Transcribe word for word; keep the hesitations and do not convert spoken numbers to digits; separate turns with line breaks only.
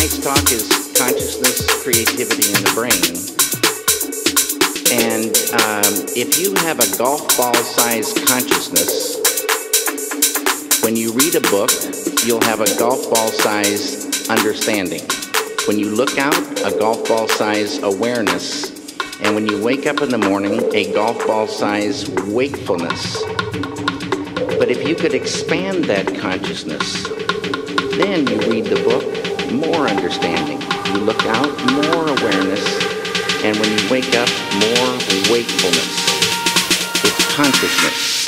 tonight's talk is consciousness, creativity, and the brain. And um, if you have a golf ball-sized consciousness, when you read a book, you'll have a golf ball-sized understanding. When you look out, a golf ball-sized awareness. And when you wake up in the morning, a golf ball-sized wakefulness. But if you could expand that consciousness, then you read the book, more understanding. You look out, more awareness. And when you wake up, more wakefulness. It's consciousness.